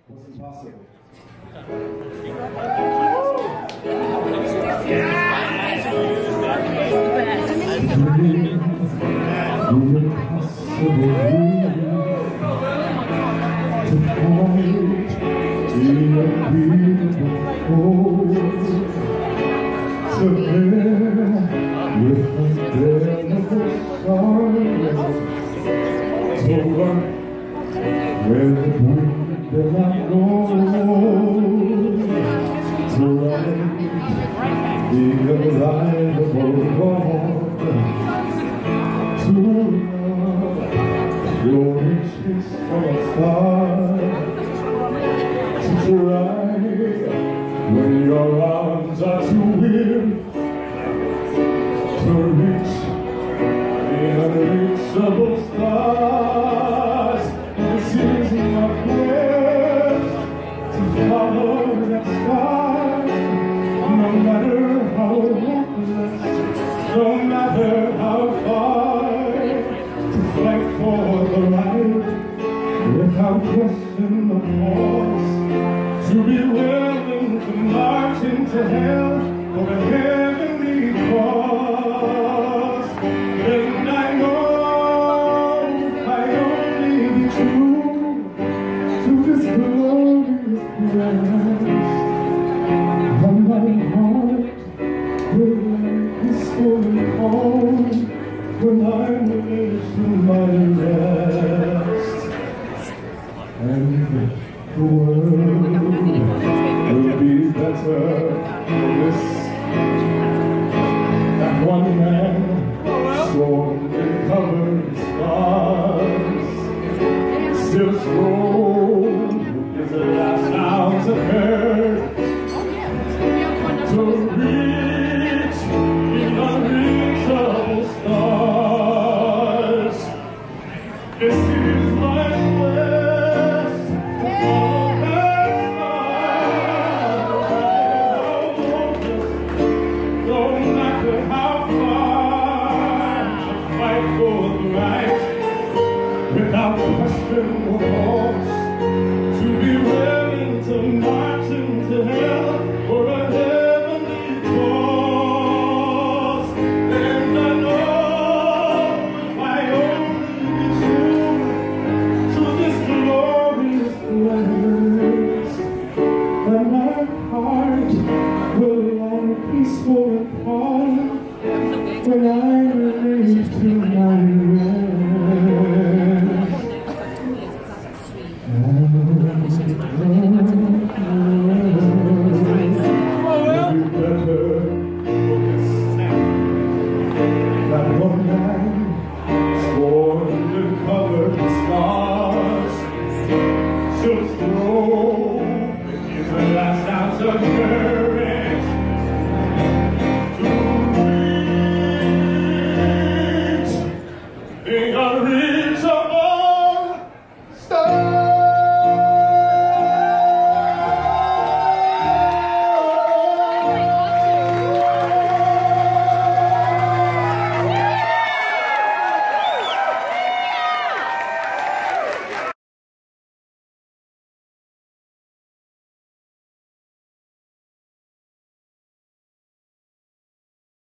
was impossible. Where the wind will not go to ride the arrival dawn, to love your riches from afar, to try when your arms are too weary to reach the unreachable stars. This is my quest to follow that star, no matter how hopeless, no matter how far, to fight for the right without question or pause, to be willing to march into hell for a heavenly cause. And I know this glorious place, and my heart will lie peaceful and calm when I'm away from my rest. And the world will be better for this, that one man sworn and covered scars, still strong is the last sounds of earth to reach the unreachable stars. This is my quest to follow that star, no matter how far, to fight for the right without question or pause, to be willing to march into hell for a heavenly cause. And I know if I only be true to this glorious place, then my heart will lie peaceful and calm when I reach to my rest. That one man sworn and covered with scars, still strong is the last ounce of courage to reach the unreachable.